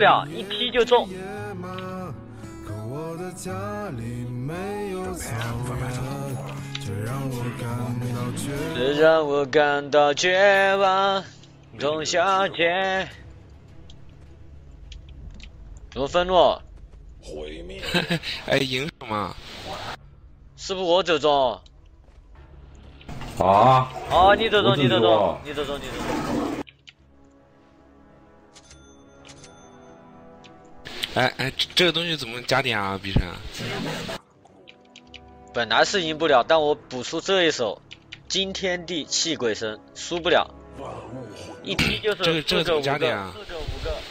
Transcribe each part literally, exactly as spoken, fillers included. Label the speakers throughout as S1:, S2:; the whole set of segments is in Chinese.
S1: 了，一踢就中。这让我感到绝望，董小姐。怎么愤怒？
S2: 毁灭。
S3: 哎，赢什么？
S1: 是不是我走中？
S4: 啊！
S1: 哦，你走中，你走中，你走中，你走中。
S3: 哎哎，这个东西怎么加点啊？B 神？
S1: 本来是赢不了，但我补出这一手，惊天地泣鬼神，输不了。一踢就是
S3: 这个这个怎么加点
S1: 啊？四个五个。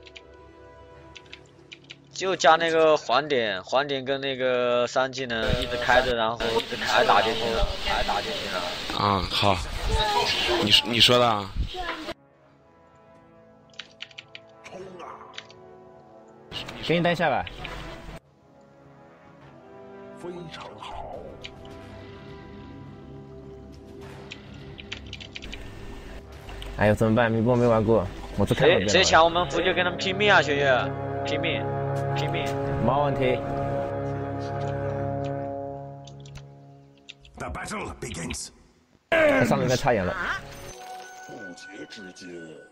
S1: 就加那个环点，环点跟那个三技能一直开着，然后一直开打就行了，开打就行了。
S3: 啊，好，你你说的啊。
S5: 给你带下来。
S2: 非常好。
S5: 哎呦，怎么办？米波没玩过，我只看了。
S1: 谁谁抢我们服就跟他们拼命啊，学月，拼命，拼命。
S5: 没问题。
S2: The battle begins。
S5: 他上面应该插眼了。
S2: 不洁之间。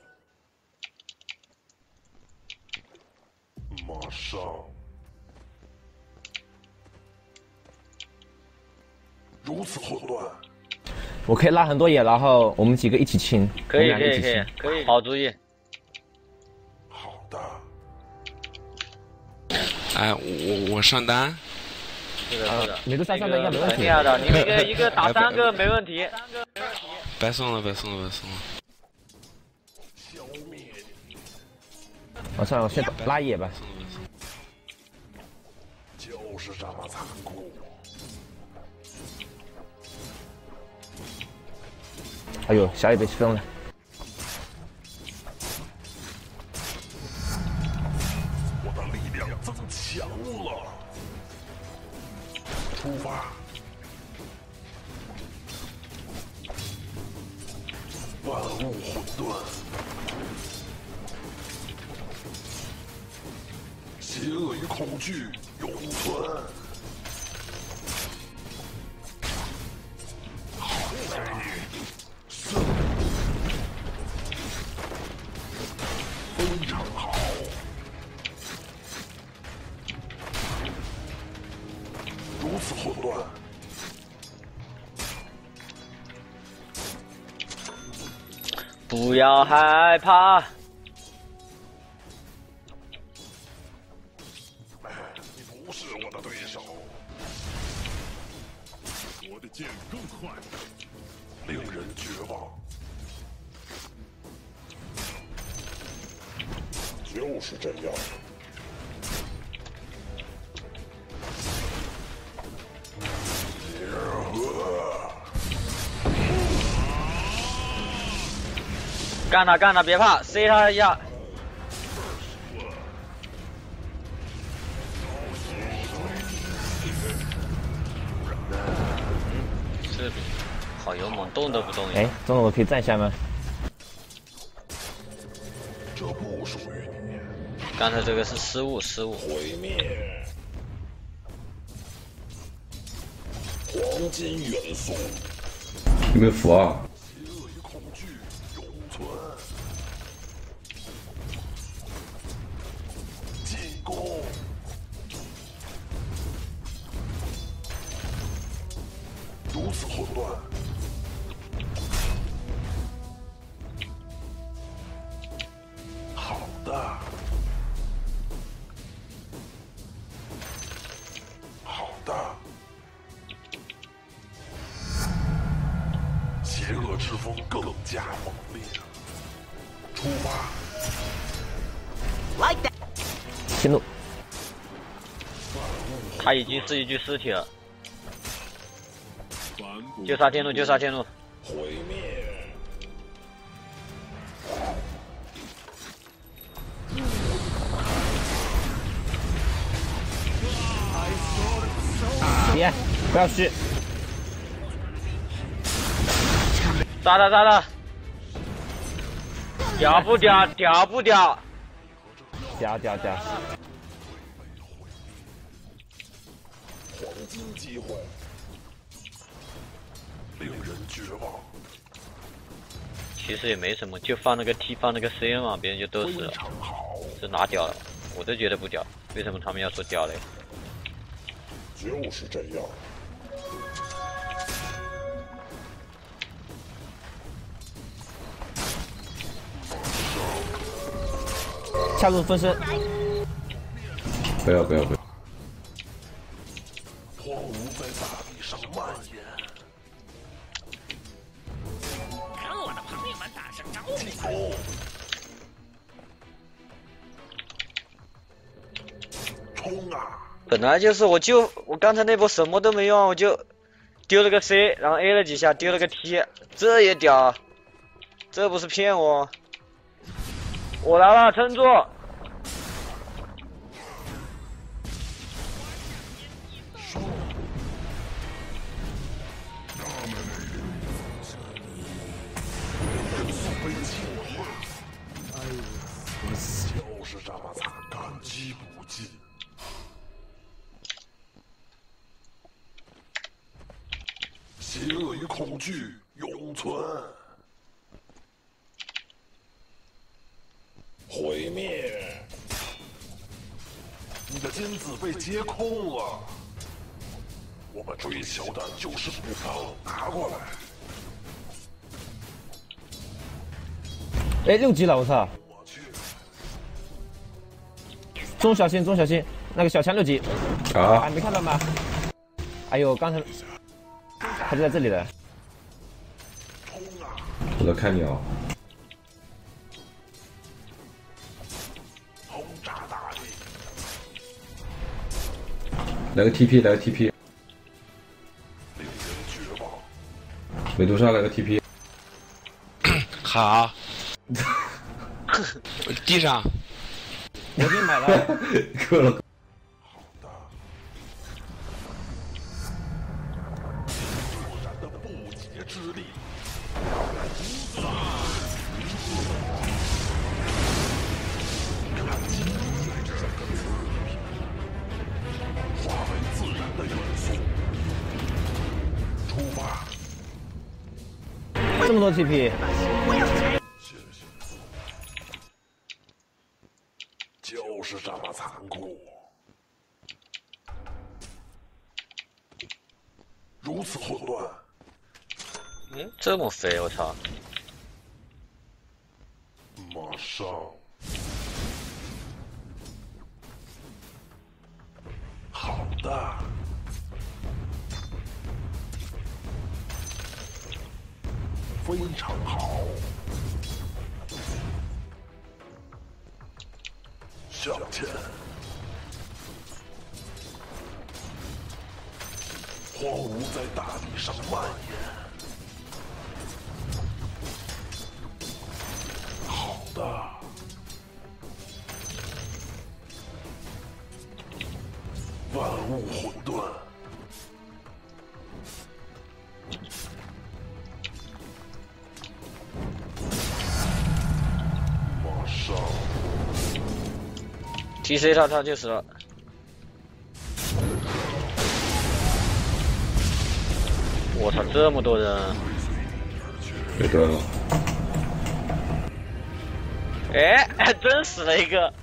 S2: 马上。如此混乱。
S5: 我可以拉很多野，然后我们几个一起清。
S1: 可以可以可以可以，好主意。
S2: 好的。
S3: 哎，我我上单。
S1: 是的是的，
S5: 你这上上单应该没问题。
S1: 很厉害的，你一个一个打三个没问题。三个没问题。
S3: 白送了白送了白送了。
S2: 消灭你。
S5: 我算了，我先拉野吧。
S2: 就是这么残酷。
S5: 哎呦，小野被分了。
S2: 我的力量增强了。出发。万物混沌。邪恶与恐惧永存。好给你。非常好。如此混乱。
S1: 不要害怕。
S2: 你不是我的对手。我的剑更快，令人绝望。就是这样。
S1: 干他干他，别怕，塞他一下。这里好勇猛，动都不动。
S5: 哎，中了我可以站下吗？
S2: 这不属于你。
S1: 刚才这个是失误，失误。
S2: 毁灭。黄金元素。
S4: 有没有符啊？
S2: 邪恶与恐惧永存。进攻。如此混乱。好的。好的。邪恶之风更加猛烈。出发。
S5: 天怒。
S1: 他已经是一具尸体了。就杀天怒，就杀天怒。
S2: 毁灭。
S5: 别，不要虚。
S1: 杀他杀他！屌不屌？屌不屌？
S5: 屌屌屌！
S2: 黄金机会，令人绝望。
S1: 其实也没什么，就放那个 T 放那个 C 嘛，别人就都死了。就拿屌了，我都觉得不屌，为什么他们要说屌嘞？
S2: 就是这样。
S5: 下路分身，
S4: 不要不要不要！
S2: 荒芜在大地上蔓延。
S6: 跟我的朋友们打声招呼。
S2: 进攻！冲啊！
S1: 本来就是，我就我刚才那波什么都没用，我就丢了个 C， 然后 A 了几下，丢了个 T， 这也屌，这不是骗我。我来了，撑住！
S2: 就是这么惨，感激不尽。邪恶与恐惧永存。毁灭！你的金子被接空了。我们追求的就是不放，拿过来。
S5: 哎，六级了，我操！
S2: 我去。
S5: 中小心，中小心，那个小强六级，
S4: 啊！
S5: 还没看到吗？哎呦，刚才他就在这里了。
S4: 我在看你哦。
S2: 轰炸大地！
S4: 来个 T P， 来个 T P，
S2: 令人绝望。
S4: 美杜莎来个 T P。
S3: 好。地上。
S5: 我给你买了。
S4: 够了。
S2: 好的。突然的不解之力。看清这个词语，化为自然的元素。出发。
S5: 这么多 T P。
S2: 谢谢。就是这么残酷。如此混乱。
S1: 嗯，这么肥，我操！
S2: 马上。好的。非常好。向前。荒芜在大地上蔓延。好的。万物混沌。马上。
S1: T C 他他就死了。我操，这么多人！
S4: 别断了。
S1: 哎，真死了一个。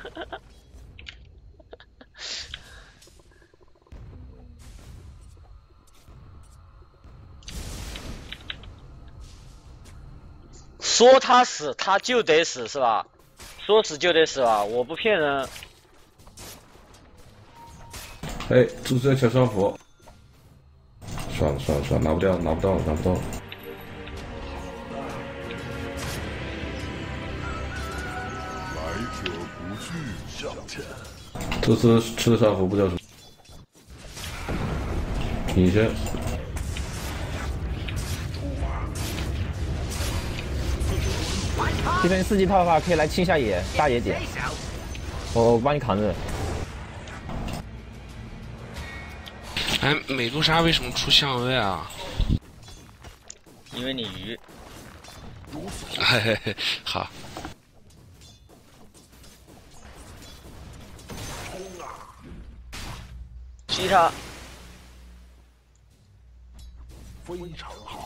S1: 说他死他就得死是吧？说死就得死吧？我不骗人。
S4: 哎，注射小双斧。算了算了算了，拿不掉，拿不到，拿不到。
S2: 来者不拒，向前。
S4: 这次吃的双斧不叫什么？你先。
S5: 这边四级套的话，可以来清下野，大野点。我我帮你扛着。
S3: 哎，美杜莎为什么出相位啊？
S1: 因为你鱼。
S3: 嘿嘿嘿，好。
S1: 击他！
S2: 非常好。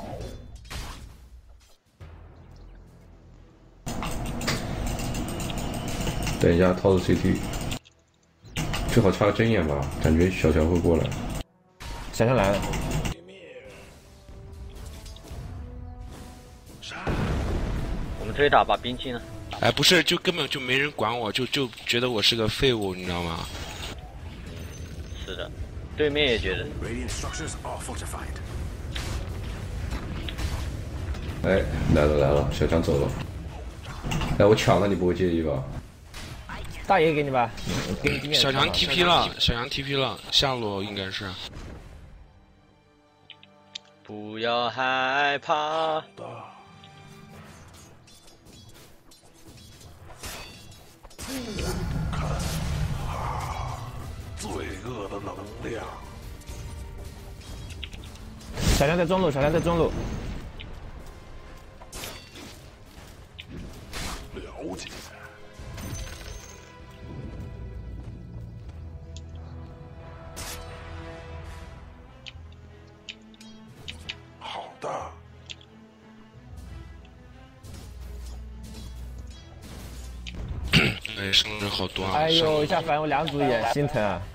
S4: 等一下套着 C T， 最好插个针眼吧，感觉小乔会过来。
S5: 小乔来了。
S1: 我们推塔把兵器呢？
S3: 哎，不是，就根本就没人管我，就就觉得我是个废物，你知道吗？
S1: 是的，对面也觉得。
S4: 哎，来了来了，小强走了。哎，我抢了，你不会介意吧？
S5: 大爷给你吧，给你经验。
S3: 小强 T P 了，小强 T P 了，下路应该是。
S1: 不要害怕。
S2: 看，啊，罪恶的能量。
S5: 小强在中路，小强在中路。
S2: 了解。好的。
S3: 哎，伤人好多啊！
S5: 哎呦，一下反我两组也心疼啊！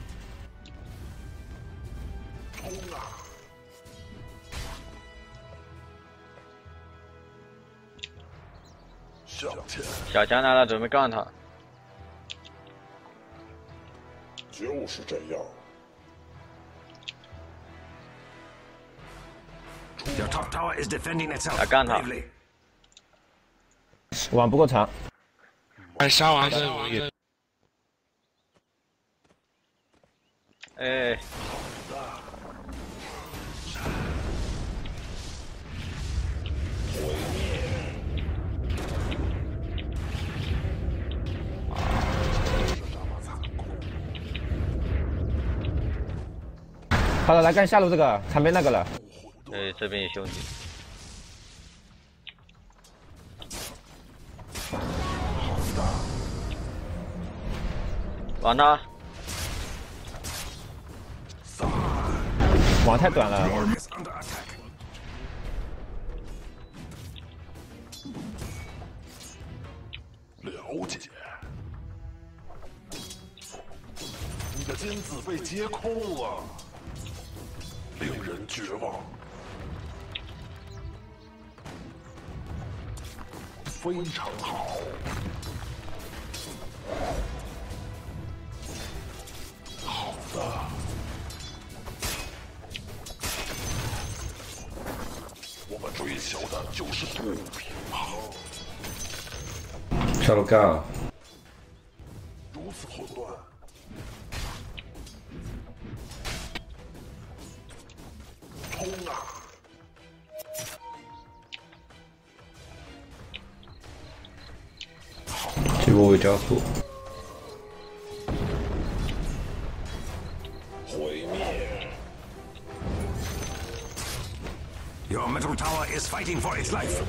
S2: 冲啊！向前！
S1: 小强来了，准备干他。
S2: 就是这样。
S6: Your top tower is defending itself.
S1: 来干他！
S6: Bravely.
S5: 网不够长。
S3: 哎，杀完再容易。
S1: 哎。
S5: 好了，来干下路这个，场边那个了。
S1: 哎，这边有兄弟。完他！
S5: 网太短了。
S2: 了解。你的尖子被接空了，令人绝望。非常好。好的。我们追求的就是不平衡。
S4: 下路干啊！
S2: 如此混乱。冲啊！
S4: 这波会加速。
S2: 毁灭。
S6: Your middle tower is fighting for its life.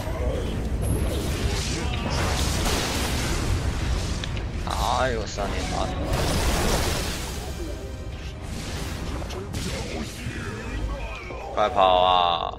S1: 哎呦，三连打！快跑啊！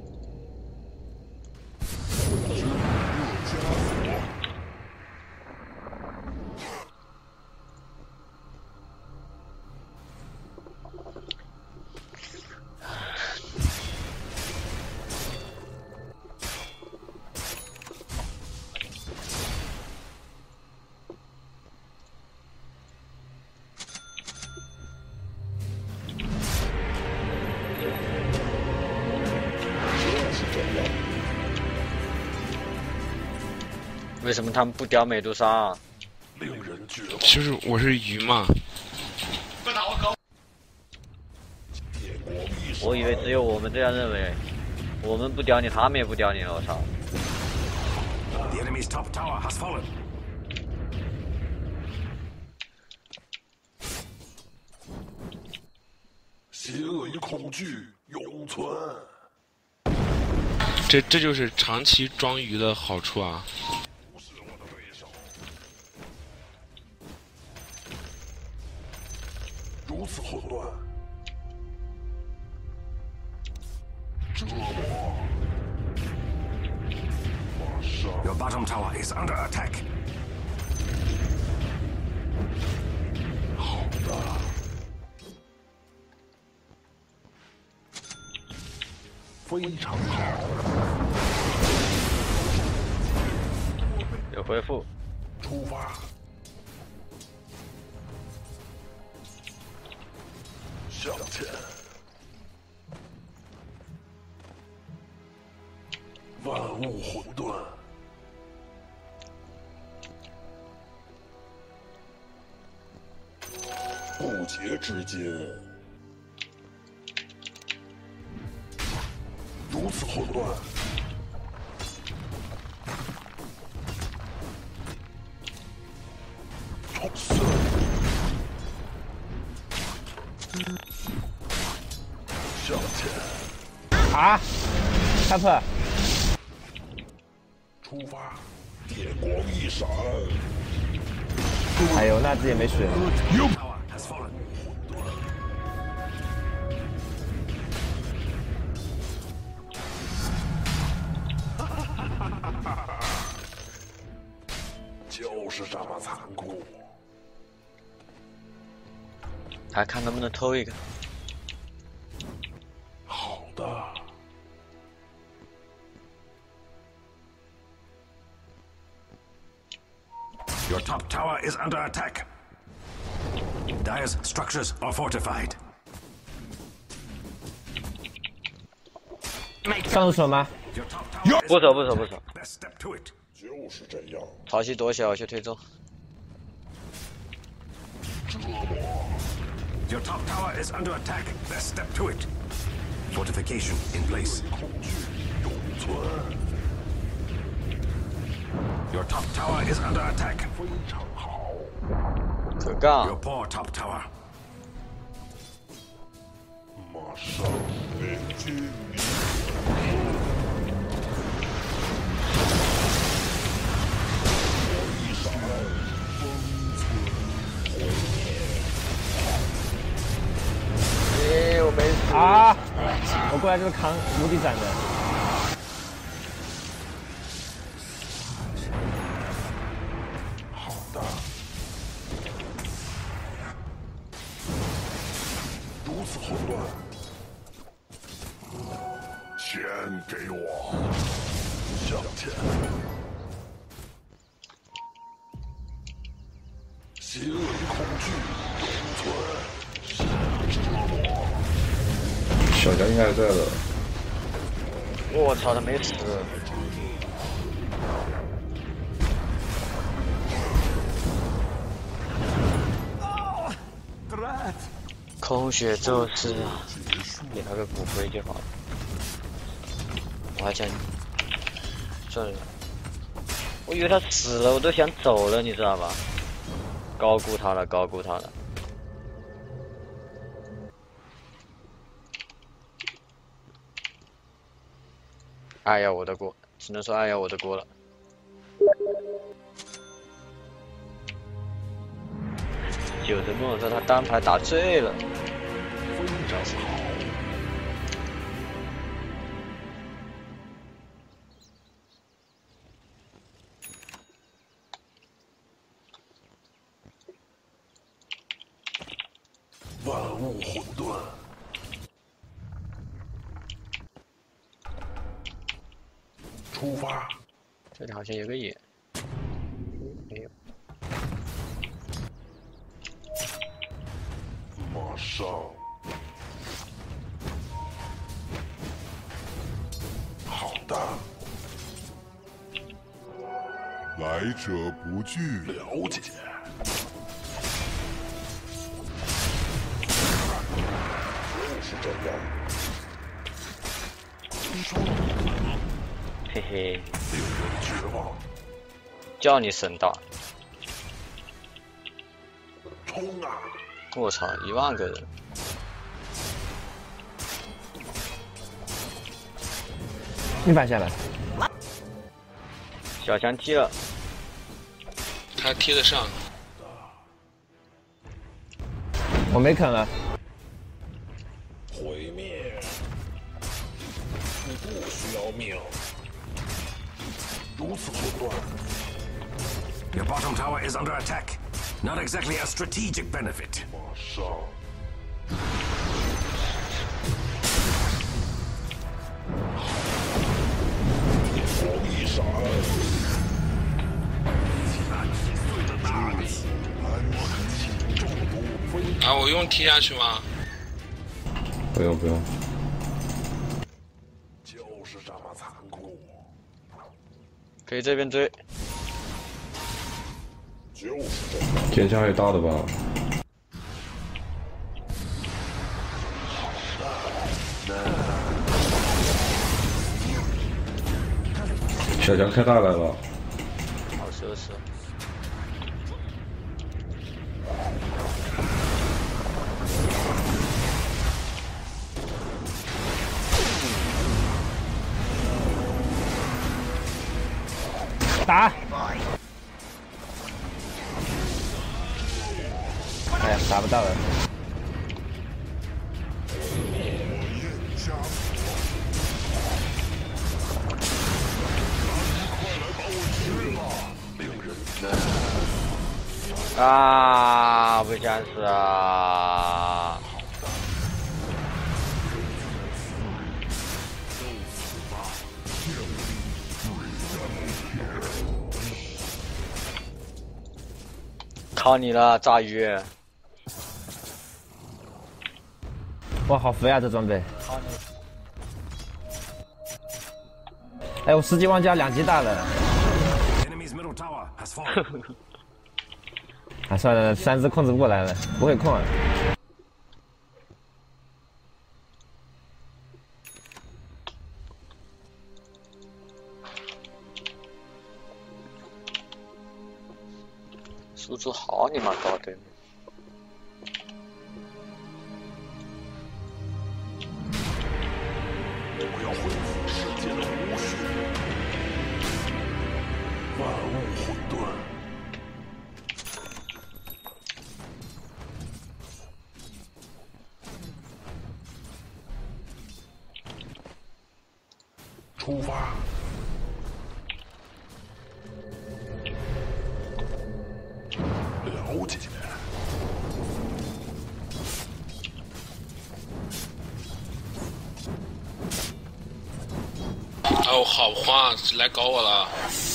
S1: 为什么他们不叼美杜莎、啊？
S2: 令人绝望。
S3: 就是我是鱼嘛。
S1: 我以为只有我们这样认为，我们不叼你，他们也不叼你了，我操！
S6: The enemy's top tower has fallen.
S2: 邪恶与恐惧永存。
S3: 这这就是长期装鱼的好处啊！
S2: 不是我的对手。 如此混乱，折磨。马上。
S6: Your bottom tower is under attack.
S2: 好的。非常好。
S1: 有回复。
S2: 出发。向前。万物混沌。 不洁之间，如此混乱，冲刺，向前，
S5: 啊 ，Tap，
S2: 出发，电光一闪，
S5: 哎呦，那只也没水了。
S6: Tower has fallen.
S2: 就是这么残酷。
S1: 还看能不能偷一个。
S2: 好的。
S6: Your top tower is under attack. Dire's structures are fortified.
S5: 上得手吗？
S6: Your top tower is
S1: 不守不守不守，
S6: Best step to it.
S2: 就是这样，
S1: 潮汐多小，先推走。
S2: 折磨。
S6: Your top tower is under attack. Best step to it. Fortification in place.
S2: 恐惧永存。
S6: Your top tower is under attack.
S2: 非常好。
S1: 可
S6: Your
S1: 杠，
S6: poor top tower.
S2: 马上连接你。一闪，封存毁灭。
S1: 诶，我没死。
S5: 啊！我过来就是扛无敌斩的。
S2: 好的。如此混乱，钱给我，向前。心为恐惧永存，折磨。
S4: 小强应该还在的。
S1: 我操，他没死。 空血咒师啊，给他个骨灰就好了。我还想，算了，我以为他死了，我都想走了，你知道吧？高估他了，高估他了。哎呀，我的锅，只能说哎呀，我的锅了。九神跟我说他单排打醉了。
S2: 非常好。万物混沌。出发。
S1: 这里好像有个野，没有。
S2: 马上，好的。来者不拒，了解。就是这样。听说
S1: 嘿嘿，
S2: 令人绝望。
S1: 叫你神大！
S2: 冲啊！
S1: 我操，一万个人！
S5: 你反下来。
S1: 小强踢了，
S3: 他贴得上。
S5: 我我没啃了。
S2: 毁灭，你不需要命。如此混乱。
S6: Your bottom tower is under attack. Not exactly a strategic benefit.
S2: 马上。 光一闪，那击碎了大地。我的气中毒飞。
S3: 啊，我用踢下去吗？
S4: 不用不用。
S2: 就是这么残酷。
S1: 可以这边追。
S2: 就是这么。
S4: 天下也大的吧？小强开大来了。
S1: 好奢侈。
S5: 打！哎呀，打不到了。
S1: 啊，不想死啊！靠你了，炸鱼！
S5: 哇，好肥啊，这装备！哎，我十级玩家两级大了。啊，算了，三只控制不过来了，不会控啊。
S1: 输出好你妈高对面。
S2: 我要恢复世界的无序，万物混沌。 出发！了解。
S3: 哦，好慌，来搞我了！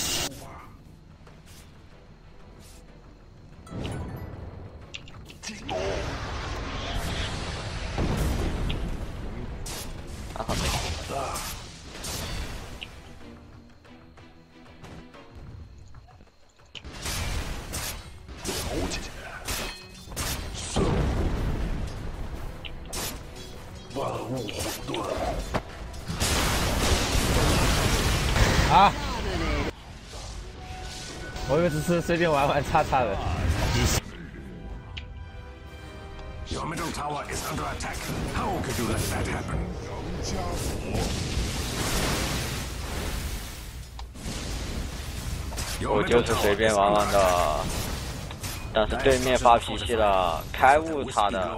S2: 进攻！
S1: 啊，好
S2: 的。 了解，生万物混沌。
S5: 啊！我以为只是随便玩玩叉叉的。
S6: Your middle tower is under attack. How could you let that happen?
S2: 杨家锁。
S1: 我就是随便玩玩的，但是对面发脾气了，开悟他的。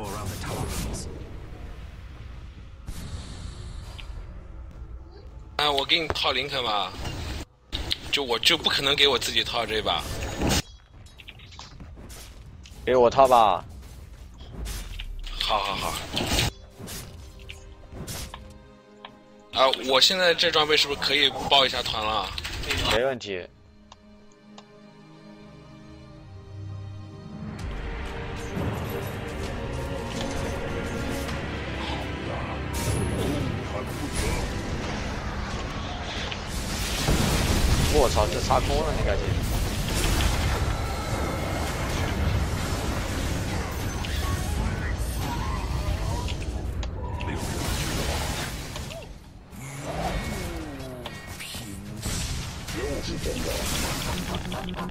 S3: 哎，我给你套林肯吧，就我就不可能给我自己套这把。
S1: 给我套吧。
S3: 好好好。啊，我现在这装备是不是可以报一下团了？
S1: 没问题。 我操，这插空了，你赶紧！
S2: 就是这样。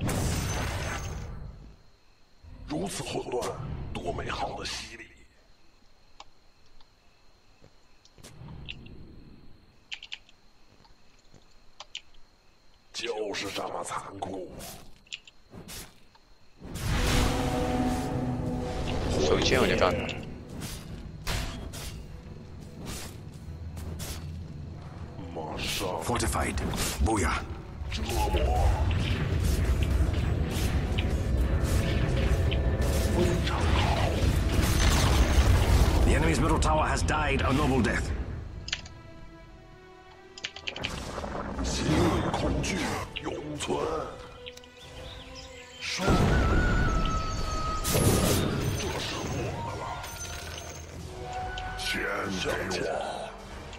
S2: 如此混乱，多美好的洗礼！ 就是这么毁
S1: 收钱我就干他。
S2: 马上
S6: Fortified. Booyah.
S2: 折磨，非常好。
S6: The enemy's middle tower has died a noble death.
S2: 心里恐惧永存。是，这是我们了。钱给我。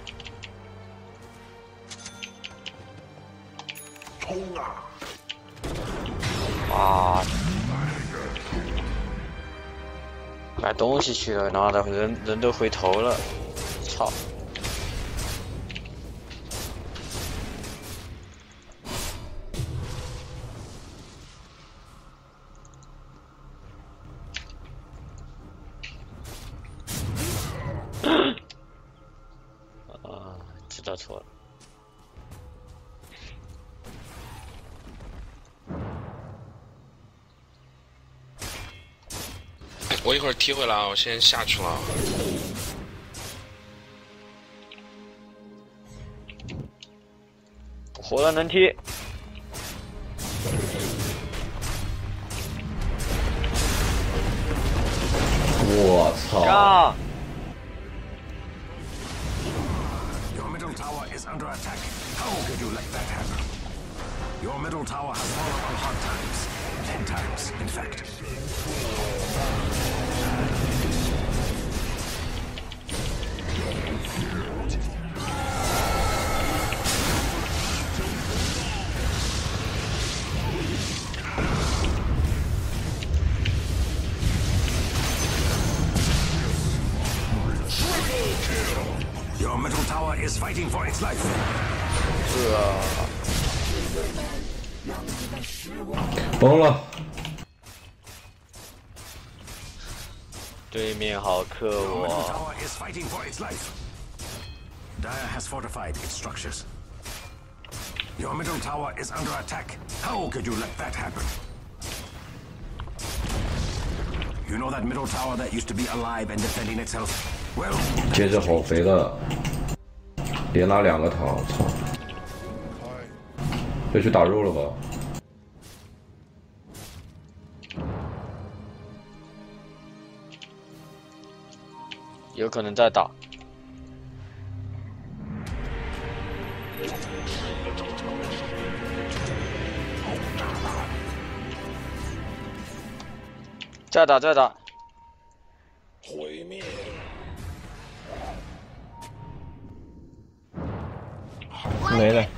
S2: 冲啊！
S1: 啊！买东西去了，妈的，人人都回头了，操！啊，知道错了。
S3: 我一会儿踢回来啊，我先下去了。
S1: 活了能踢。
S4: 我操！
S1: 上！
S6: Your middle tower is under attack. How could you let that happen? Your middle tower has fallen on hard times. Ten times, in fact. Your middle tower is fighting for its life.
S4: 崩了！
S1: 对面好克
S6: Your middle
S1: 我，
S6: tower is fighting for its life. Dire has fortified its structures. Your middle tower is under attack. How could you let that happen? You know that middle tower that used to be alive and defending itself? Well,
S4: 接着好肥的，连拿两个塔，操！别去打肉了吧？
S1: 有可能再打。再打再打，
S2: 毁灭，
S5: 没了。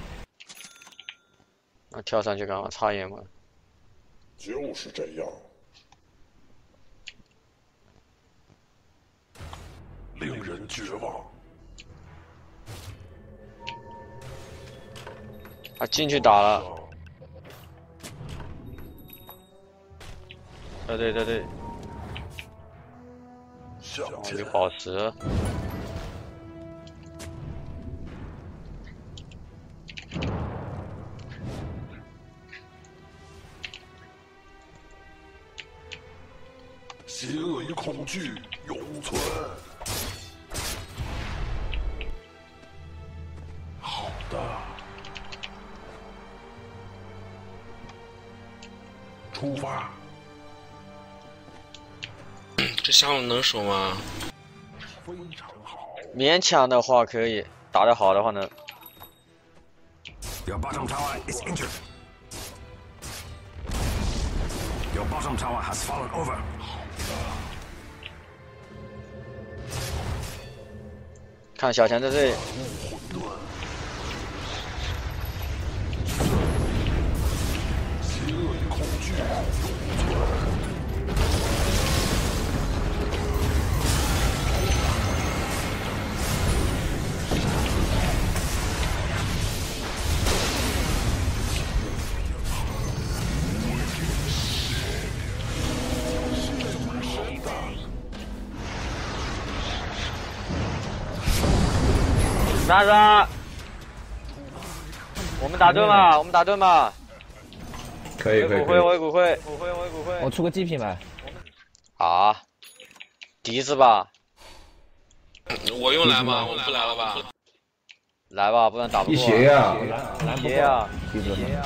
S1: 那跳上去干嘛？插眼吗？
S2: 就是这样，令人绝望。
S1: 他进去打了。对对对对，
S2: 向
S1: 哦，
S2: 前
S1: 有，宝石。
S2: 邪恶与恐惧永存。好的，出发。
S3: 这下午能守吗？
S2: 非常好，
S1: 勉强的话可以，打得好的话呢，
S6: your bottom tower is injured. Your bottom tower has fallen over.
S1: 看小强在这里，
S2: 混沌，邪恶与恐惧永存。
S1: 拿着，我们打盾嘛，我们打盾嘛，
S4: 可以可以
S1: 回骨灰，
S4: 可以。
S1: 回骨灰，骨灰回骨灰。
S5: 我出个祭品吧。
S1: 啊， 笛子吧？
S3: 我用来吗？我不来了吧？
S1: 来吧，不然打不
S4: 一
S1: 过。
S4: 鞋呀，
S5: 蓝蓝不
S1: 鞋呀，
S5: 记住
S1: 鞋呀。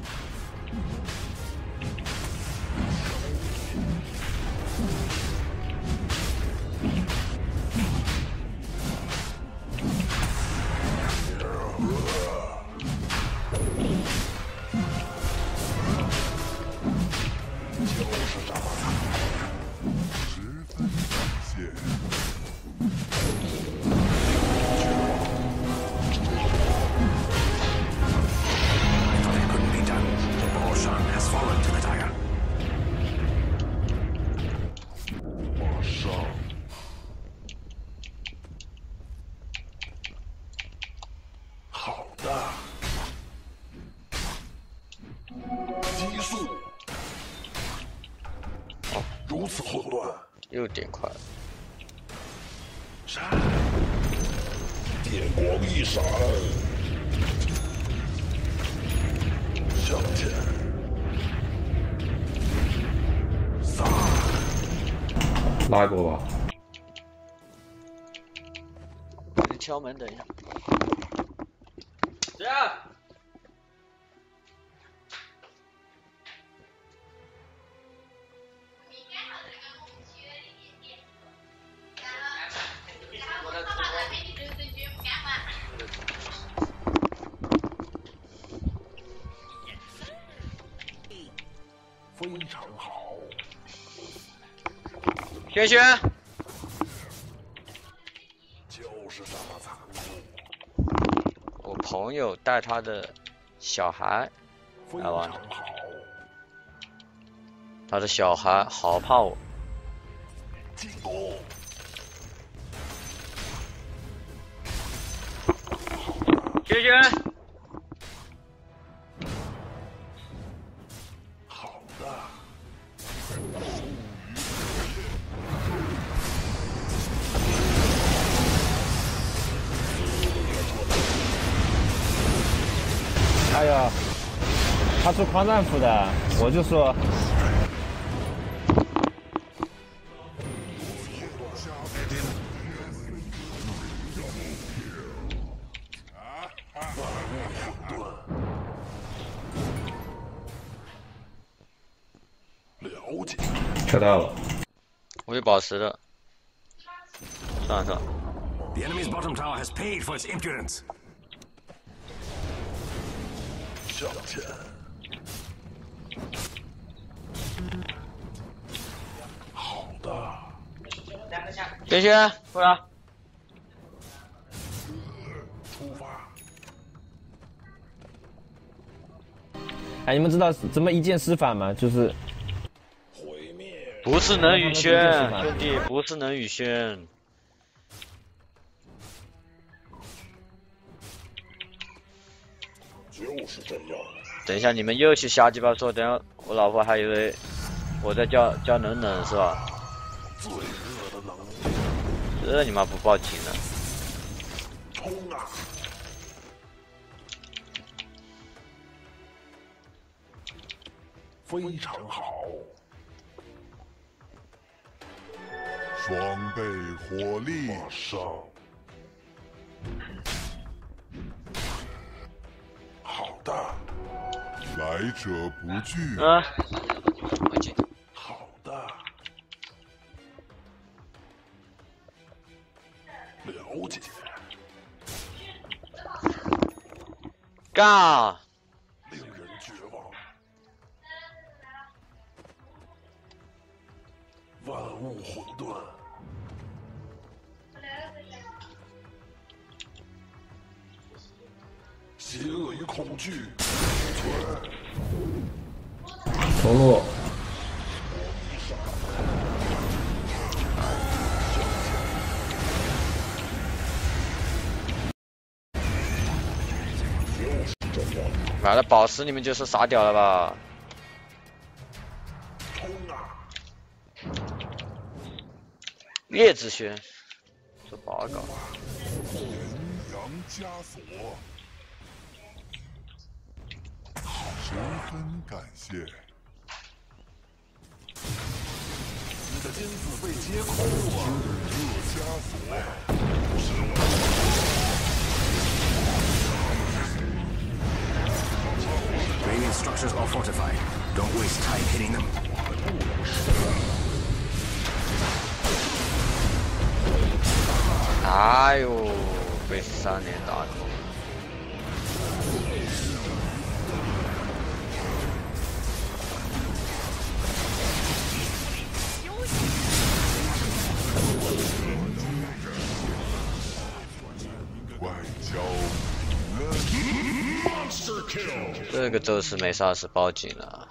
S2: 就是这么惨，十分感谢。
S6: has fallen to the tiger.
S2: 马上，好的，激素，如此混乱，
S1: 又点快了。
S2: 闪，电光一闪，向前。
S4: 拉一波吧。
S1: 你敲门，等一下。这样。
S2: 非常好。
S1: 轩轩，
S2: 就是这么残酷。
S1: 我朋友带他的小孩来玩，他的小孩好怕我。
S2: 进攻！
S1: 轩轩，
S2: 好的。
S5: 哎呀，他出狂战服的，我就说。
S2: 了解。
S4: 撤到了。
S1: 我有宝石的。算了算了。
S6: The enemy's bottom tower has paid for its impudence.
S2: 向前。好的。
S1: 轩轩，过来。
S2: 出发。
S5: 哎，你们知道怎么一键失反吗？就是。
S2: 毁灭。
S1: 不是能宇轩，兄弟，不是能宇轩。
S2: 就是这样。
S1: 等一下，你们又去瞎鸡巴说，等下我老婆还以为我在叫叫冷冷是吧？
S2: 最热的冷。
S1: 这你妈不报警呢？
S2: 冲啊！非常好。双倍火力。马上。 好的，来者不拒。
S1: 啊，
S2: 好的，了解。
S1: 干！
S2: 令人绝望。万物混沌。 邪恶与恐惧，
S4: 重录。
S1: 买了宝石，你们就是傻屌了吧？
S2: 冲啊！
S1: 叶子轩，这八个。
S2: 炎阳枷锁。 十分感谢。 的金子被接扣了，热枷锁，是我。
S6: Radiant structures are fortified. Don't waste time hitting them.
S1: 哎呦，被三连打中。
S2: 外交。
S1: 这个宙斯没杀死，报警了。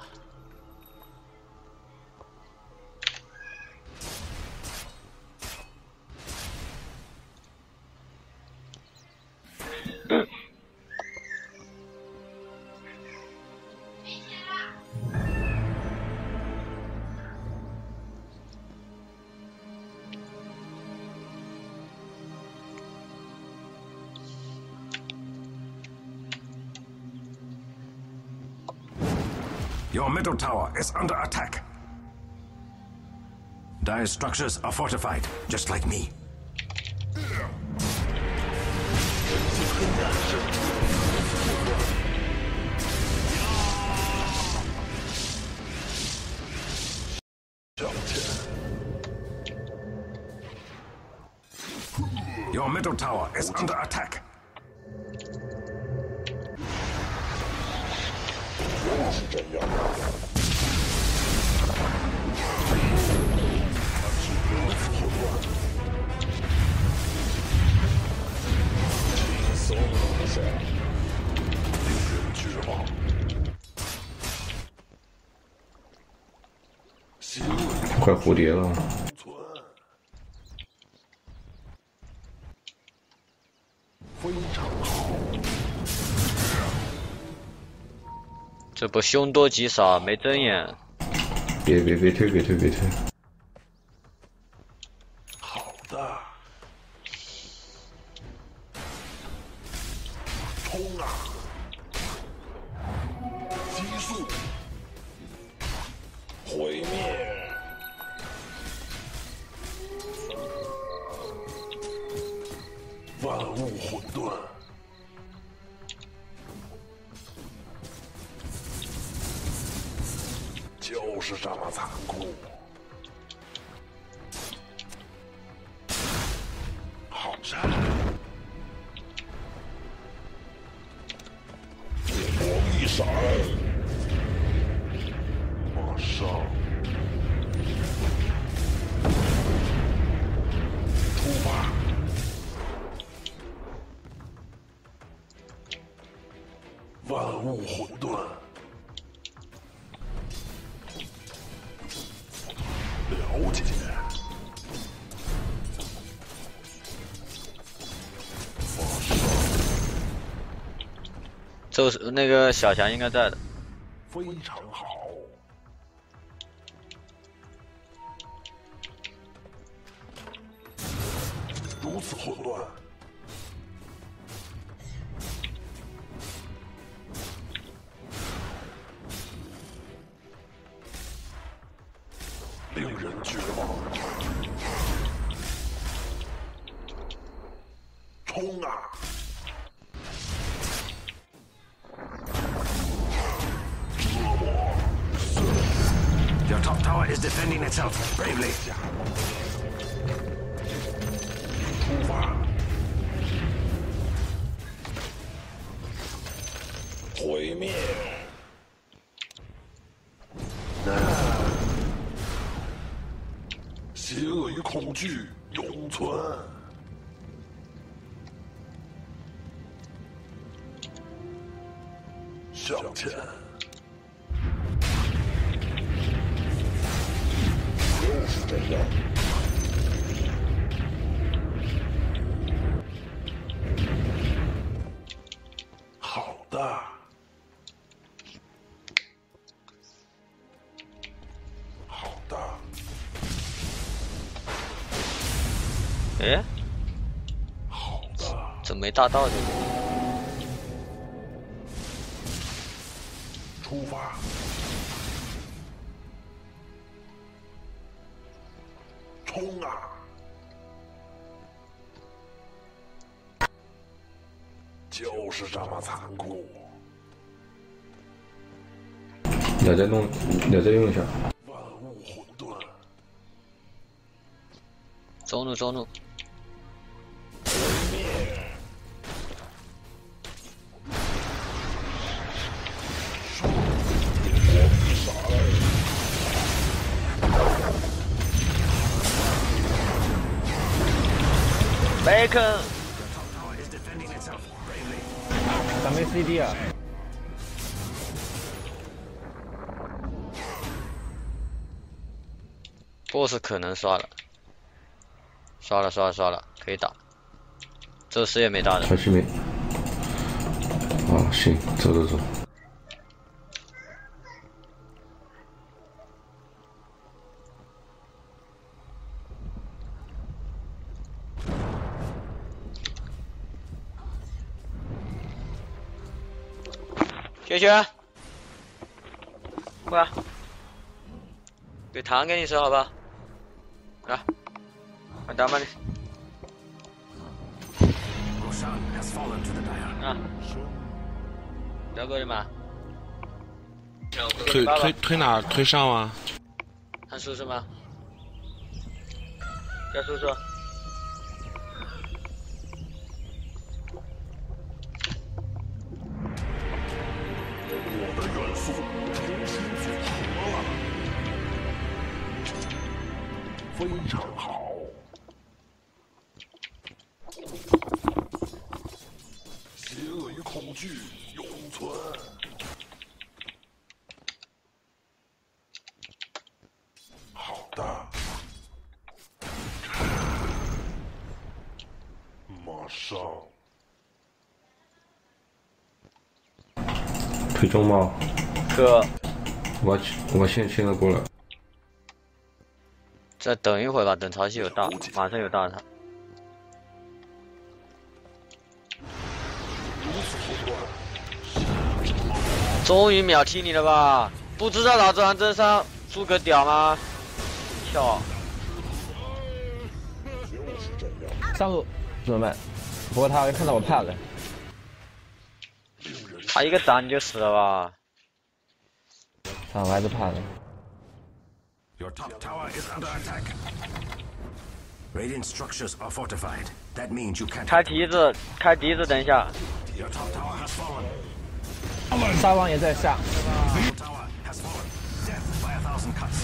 S6: Your middle tower is under attack. Dire's structures are fortified, just like me.
S2: 向前。
S6: Your middle tower is under attack.
S2: 原来是这样。他只如此混乱。轻松了些，令人绝望。新闻
S4: 快蝴蝶了。
S2: 存。非常好。
S1: 这不凶多吉少，没睁眼。
S4: 别别别退别退别退！
S2: 好的，冲啊！激素，毁灭，万物混沌。 就是这么残酷。好战，电光一闪，马上出发。万物混沌。 了解。马上。
S1: 就是那个小强应该在的。
S2: 非常好。如此混乱。令人绝望。冲啊！折磨。
S6: Your top tower is defending itself bravely.
S2: 出发。毁灭。邪恶与恐惧永存。向前。就是这样。好的。好的。
S1: 哎，
S2: 好的，
S1: 怎么没大到这个？
S2: 出发。 冲啊！就是这么残酷。
S4: 鸟再弄，鸟再用一下。
S2: 万物混沌。
S1: 中路中路。Bacon，
S5: 咱没 C D 啊。
S1: boss 可能刷了，刷了刷了刷了，可以打。宙斯也没打的。
S4: 还是没。啊，行，走走走。
S1: 轩轩，过来，给糖给你吃，好吧？来，快打吧你。 啊，要过去吗？
S3: 推推推哪？推上吗？
S1: 喊叔叔吗？叫叔叔。
S2: 我的元素重新组合了，非常好。 邪恶与恐惧永存。好的，马上。
S4: 推中吗？
S1: 哥，
S4: 我我现现在过来。
S1: 再等一会儿吧，等潮汐有到，马上有到他。 终于秒踢你了吧？不知道老子玩真伤出个屌吗？跳！
S5: 上路，兄弟们，不过他看到我怕了。
S1: 他一个斩你就死了吧？
S5: 啊，我还是怕了。
S6: Your top tower is under attack. Radiant structures are fortified. That means you can't.
S1: 开笛子，开笛子，等一下。
S6: Your top tower has fallen.
S5: 沙王也在下。
S6: Your tower has fallen. Death by a thousand cuts.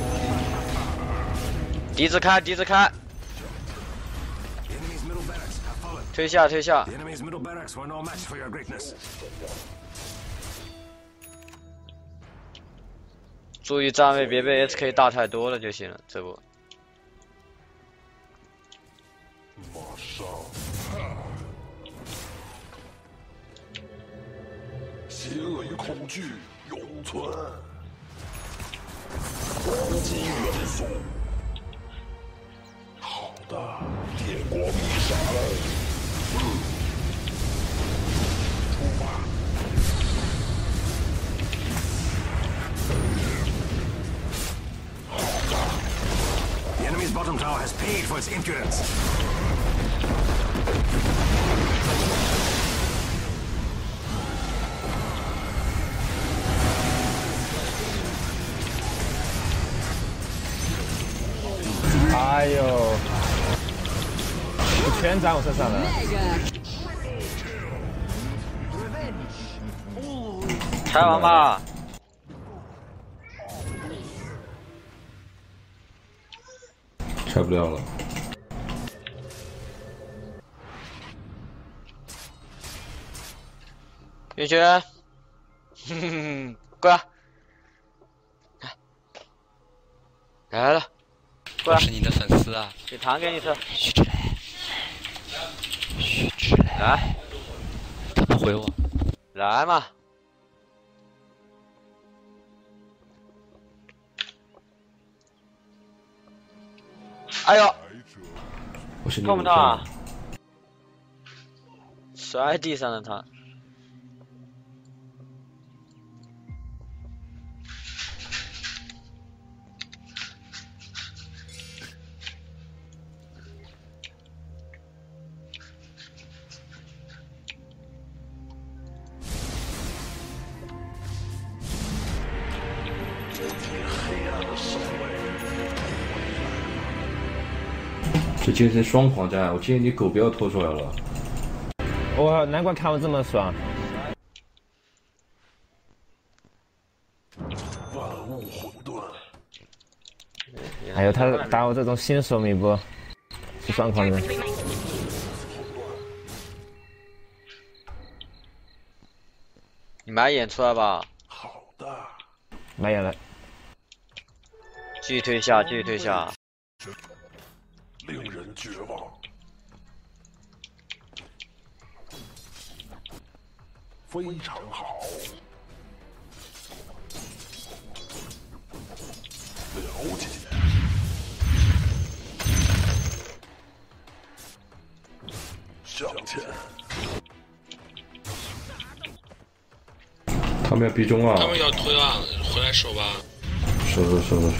S1: 笛子开，笛子开。
S6: The enemy's middle barracks have fallen.
S1: 推下，推下。
S6: The enemy's middle barracks were no match for your greatness.
S1: 注意站位，别被 S K 大太多了就行了，这不。
S2: 马上，邪恶与恐惧永存。黄金元素，好的，电光一闪，出发。
S6: The enemy's bottom tower has paid for its impudence.
S5: 哎呦！全砸我身上了。
S1: 开完吧。
S4: 开不了了。
S1: 月轩，哼哼哼，过来，来来了，过来。
S7: 我是你的粉丝啊。
S1: 给糖给你吃。
S7: 徐志磊，徐志磊，
S1: 来，
S7: 他不回我。
S1: 来嘛。 哎呦，痛不痛啊？摔地上了他。
S4: 这健身双狂战，我建议你狗不要拖出来了。
S5: 我难怪看我这么爽。
S2: 万物混沌。
S5: 还有他打我这种新手米不？是双狂人。
S1: 你买眼出来吧。
S2: 好的。
S5: 买眼了。
S1: 继续推下，继续推下。
S2: 令人绝望。非常好。了解。向前。
S4: 他们要逼中啊！
S3: 他们要推了，回来守吧。
S4: 守守守守守。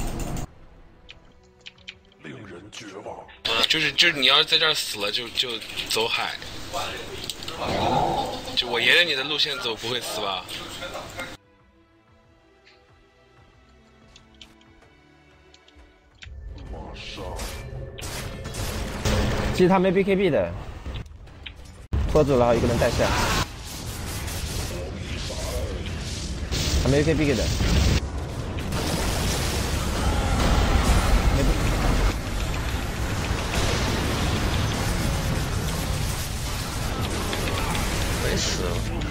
S2: 令人绝望。
S3: 就是就是你要是在这儿死了就就走海。就我沿着你的路线走，不会死吧？
S2: 马上。
S5: 其实他没 B K B 的，拖住然后一个人带下，他没 B K B 的。没
S1: 没死。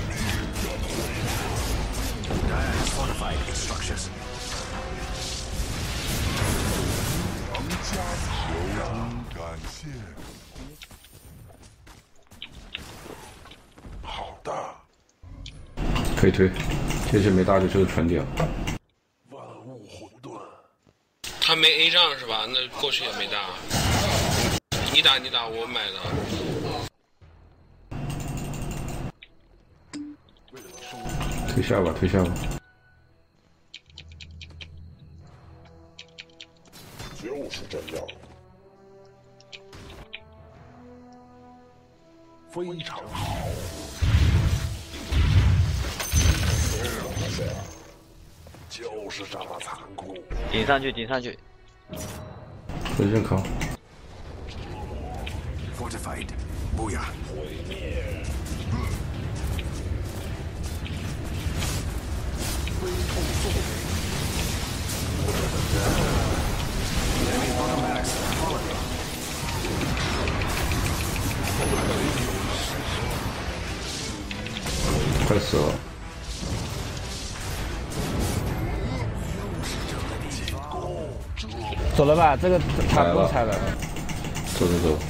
S2: 感谢。好的。
S4: 可以推，这些没大就就是纯屌。
S2: 万物混沌。
S3: 他没 A 仗是吧？那过去也没打。你打你打，我买的。
S4: 推下吧，推下吧。
S2: 就是这样。非常好。就是这么残酷。
S1: 顶上去，顶上去。
S4: 我认可。
S6: Fortified. Booyah.
S2: 毁灭。悲痛送给。
S6: Enemy bottom barracks fallen.
S4: 快死了。
S5: 走了吧，这个他不用拆了。
S4: 走走走。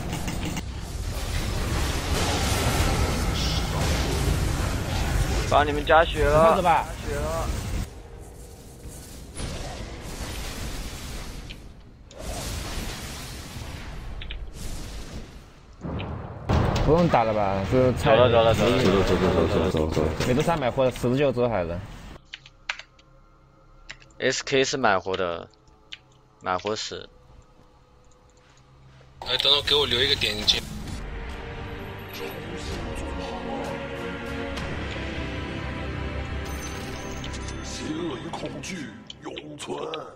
S1: 帮你们加血了。
S5: 看着吧。
S1: 加血了。
S5: 不用打了吧？就
S1: 走了走了走了
S4: 走走走走走走走。
S5: 美杜莎买货死了就走海了。
S1: S K 是买货的，买货死。
S3: 哎，等等，给我留一个点进。
S2: 心里恐惧永存。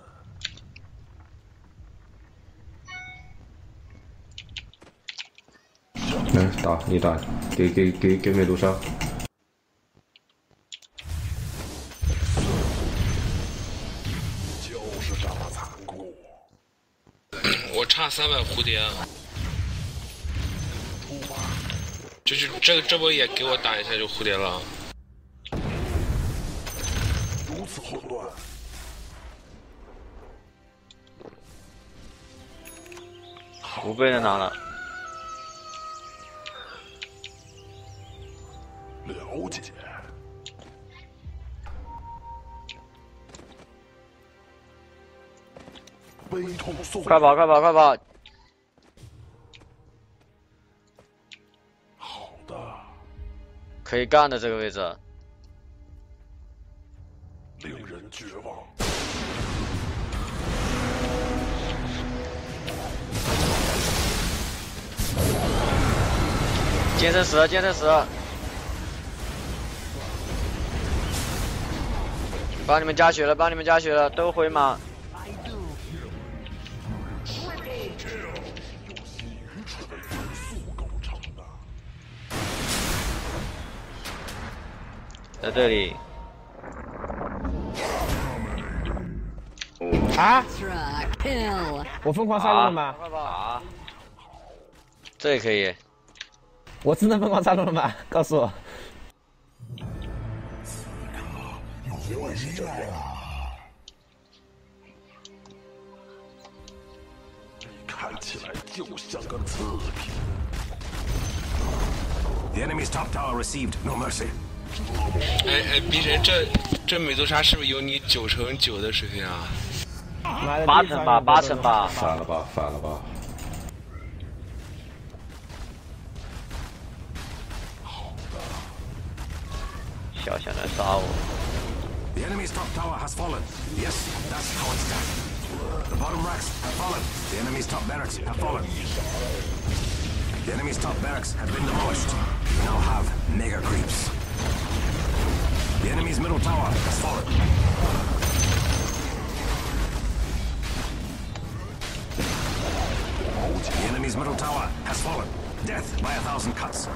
S4: 来打，你打，给给给给美杜莎。
S2: 就是这么残酷。
S3: 我差三百蝴蝶。
S2: 出发。
S3: 就是这个这波也给我打一下就蝴蝶了。
S2: 如此混乱。
S1: 五倍的拿了。
S2: 了解。悲痛送。
S1: 快跑快跑快跑！
S2: 好的。
S1: 可以干的这个位置。
S2: 令人绝望。
S1: 健身死了，健身死了。帮你们加血了，帮你们加血了，都回马。 在这里。
S5: 啊！
S8: Leshrac kill.
S5: 我疯狂杀戮了吗？
S1: 快吧！这也可以。
S5: 我真的疯狂杀戮了吗？告诉我。
S2: 看起来就像个次品。
S6: The enemy's top tower received no mercy.
S3: 哎哎，逼人，这这美杜莎是不是有你九成九的水平啊？
S1: 八成吧，八成吧。
S4: 反了吧，反了吧。
S1: 小想来杀我。
S6: The enemy's top tower has fallen. Yes, that's how it's done. The bottom racks have fallen. The enemy's top barracks have fallen. The enemy's top barracks have been demolished. We now have mega creeps. The enemy's middle tower has fallen. The enemy's middle tower has fallen. Death by a thousand cuts.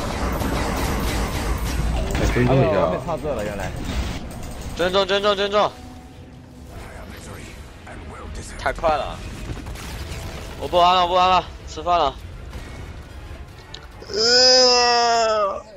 S4: 再追踪一
S5: 哦，被
S4: 下。
S5: 操作了，原来。
S1: 尊重尊重尊重，
S6: Victory and well deserved.
S1: 太快了！我不玩了，不玩了，吃饭了。呃